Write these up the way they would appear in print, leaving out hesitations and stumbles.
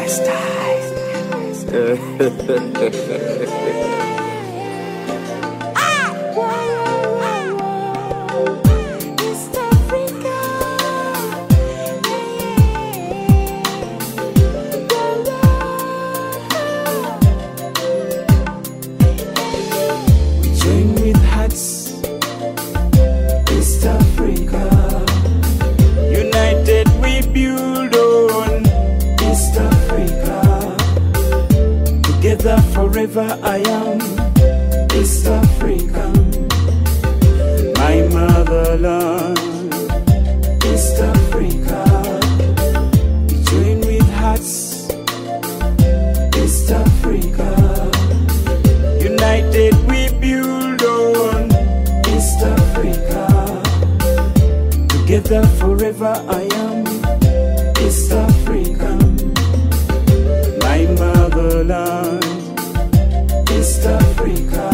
Forever I am East African, my motherland. East Africa, we join with hearts. East Africa, united we build on. East Africa, together forever I am East African, my motherland. East Africa,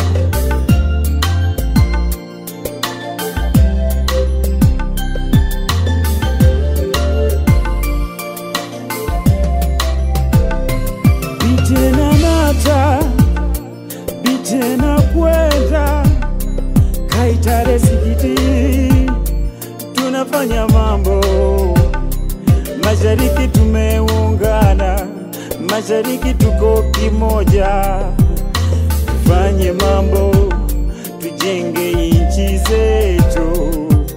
bitena nata, bitena kwenda, kaitare sikiti, tunafanya mambo, mashariki tumeungana, mashariki tuko kimoja. Fanye mambo, tujenge nchi zetu.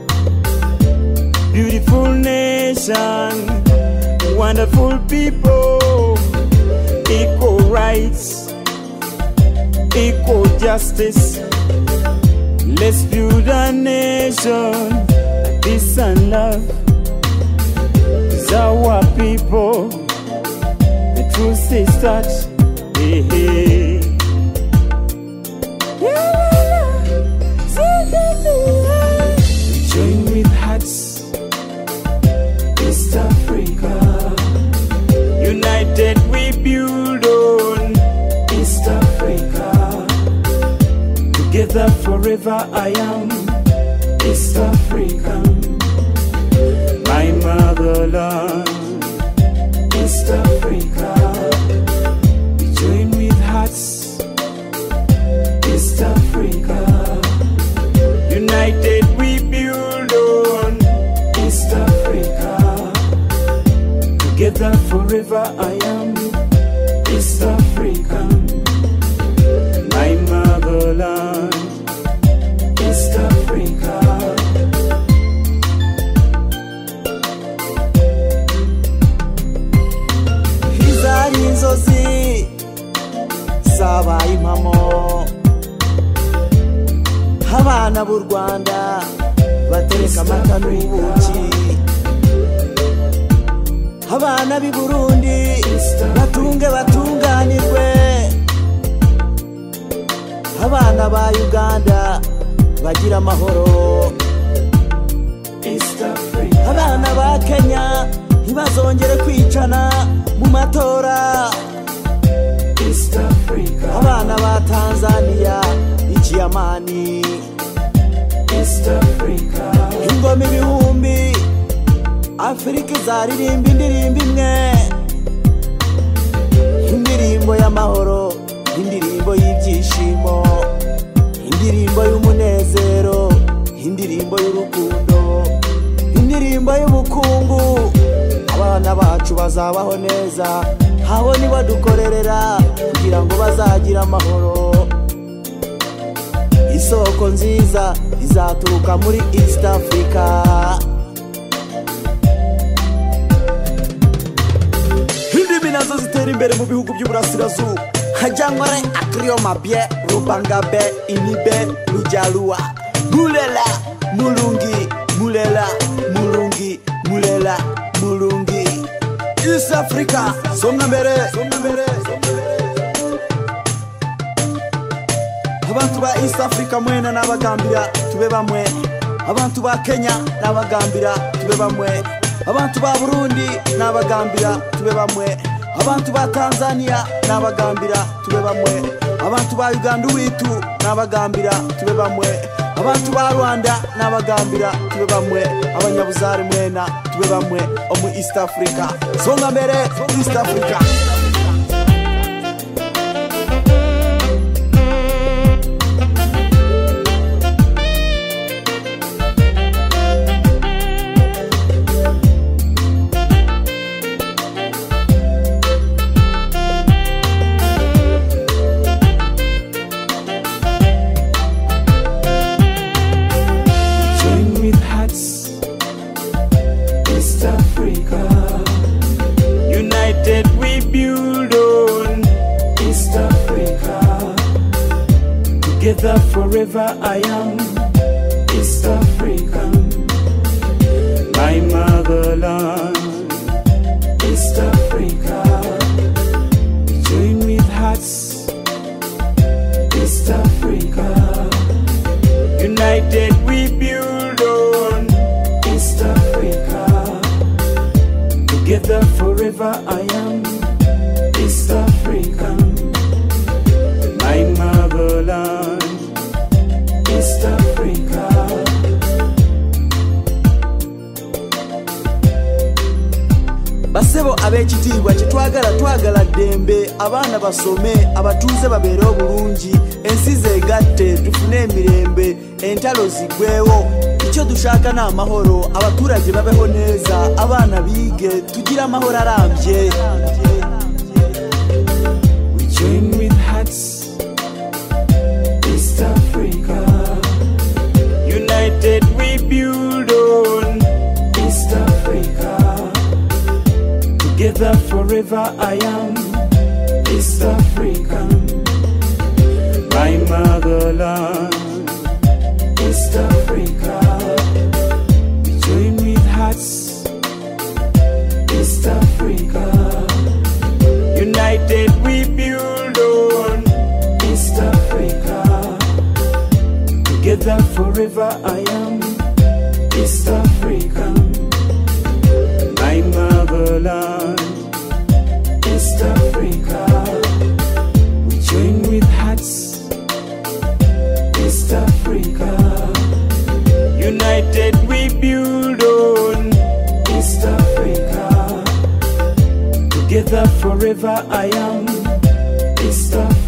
Beautiful nation, wonderful people, equal rights, equal justice. Let's build a nation, peace and love. It's our people, the truth is that, hey, hey. Join with hearts, East Africa, united we build on. East Africa, together forever I am East African, my motherland. East Africa, we join with hearts, East Africa, united we build on. East Africa, together forever I am East African, my motherland. East Africa, hizari inzozi zabaye impamo. Abana b'u Rwanda batereka amata n'ubuki, abana b'i Burundi batunge batunganirwe, abana ba Uganda bagira amahoro, abana ba Kenya ntibazongere kwicana mu matora, abana ba Tanzania ikiamani, ingoma ibihumbi Afrika izaririmba indirimbo imwe, indirimbo y'amahoro, indirimbo y'ibyishimo, indirimbo y'umunezero, indirimbo y'urukundo, indirimbo y'ubukungu. Abana bacu bazabaho neza, habo nibo dukorerera kugira ngo bazagira amahoro. Isoko nziza izaturuka muri East Africa. Indimi nazo zitera imbere mu bihugu by'uburasirazuba, hajyanware akriyo mabye, rubangabe, inibe, rujalua, mulela, mulungi, mulela, mulungi, mulela, mulungi. East Africa, songa mbere, songa mbere. Abantu ba East Africa mwena n'abagambira tube bamwe, abantu ba Kenya n'abagambira tube bamwe, abantu ba Burundi n'abagambira tube bamwe, abantu ba Tanzania n'abagambira tube bamwe, abantu ba Uganda witu n'abagambira tube bamwe, abantu ba Rwanda n'abagambira tube bamwe abanyabuzare mwena tube bamwe omu East Africa songa mbere East Africa East Africa, united we build on East Africa, together forever I am East African, my motherland. East Africa, join with hearts. East Africa, united we build on East Africa, together forever I am East African, my motherland. East Africa. Basebo abekitiibwa twagala dembe abaana basome abatuuze babeere obulungi ensi zeegatte tufune emirembe entalo zigwewo icyo dushaka ni amahoro abaturage babeho neza abaana biige tugira amahoro arambye. We join with hearts. East Africa, united we build on East Africa, together forever I am East African, my motherland. East Africa, we join with hearts. East Africa, united we build on East Africa, together forever I am East African, my motherland. East Africa, we join with hearts. East Africa, united we build on East Africa, together forever I am East Africa.